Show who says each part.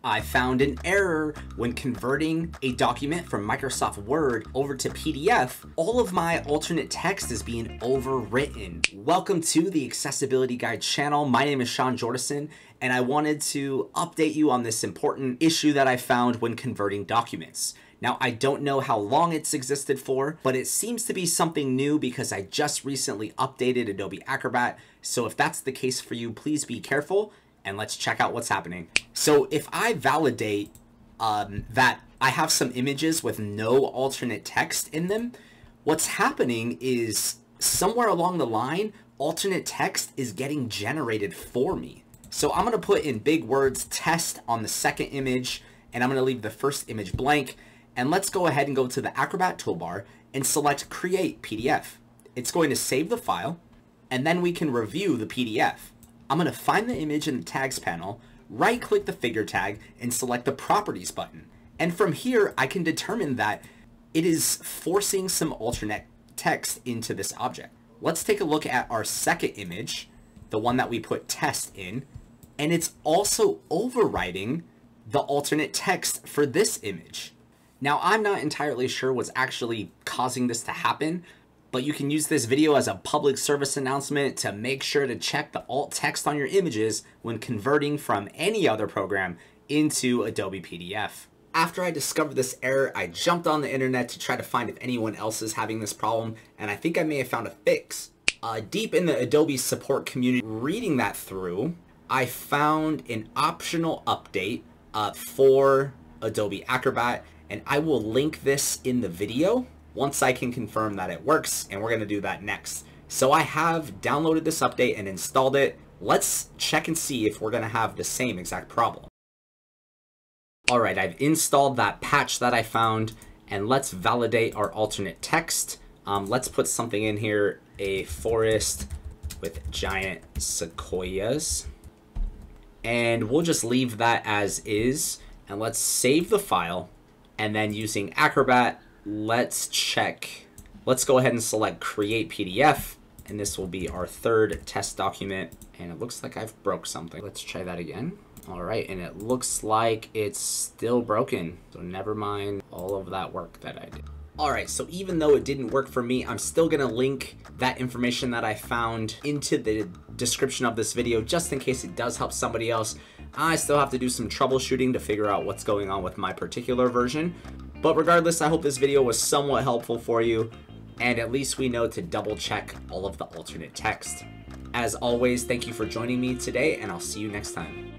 Speaker 1: I found an error when converting a document from Microsoft Word over to PDF. All of my alternate text is being overwritten. Welcome to the Accessibility Guide channel. My name is Sean Jordison, and I wanted to update you on this important issue that I found when converting documents. Now, I don't know how long it's existed for, but it seems to be something new because I just recently updated Adobe Acrobat. So if that's the case for you, please be careful and let's check out what's happening. So if I validate that I have some images with no alternate text in them, what's happening is somewhere along the line, alternate text is getting generated for me. So I'm gonna put in big words test on the second image, and I'm gonna leave the first image blank. And let's go ahead and go to the Acrobat toolbar and select Create PDF. It's going to save the file, and then we can review the PDF. I'm going to find the image in the Tags panel, right-click the figure tag, and select the Properties button. And from here, I can determine that it is forcing some alternate text into this object. Let's take a look at our second image, the one that we put test in, and it's also overwriting the alternate text for this image. Now, I'm not entirely sure what's actually causing this to happen, but you can use this video as a public service announcement to make sure to check the alt text on your images when converting from any other program into Adobe PDF. After I discovered this error, I jumped on the internet to try to find if anyone else is having this problem, and I think I may have found a fix. Deep in the Adobe support community, reading that through, I found an optional update for Adobe Acrobat, and I will link this in the video once I can confirm that it works, and we're going to do that next. So I have downloaded this update and installed it. Let's check and see if we're going to have the same exact problem. Alright, I've installed that patch that I found, and let's validate our alternate text. Let's put something in here, a forest with giant sequoias, and we'll just leave that as is, and let's save the file. And then using Acrobat, let's check. Let's go ahead and select Create PDF, and this will be our third test document. And it looks like I've broke something. Let's try that again. All right, and it looks like it's still broken. So never mind all of that work that I did. All right, so even though it didn't work for me, I'm still gonna link that information that I found into the description of this video, just in case it does help somebody else. I still have to do some troubleshooting to figure out what's going on with my particular version. But regardless, I hope this video was somewhat helpful for you, and at least we know to double check all of the alternate text. As always, thank you for joining me today, and I'll see you next time.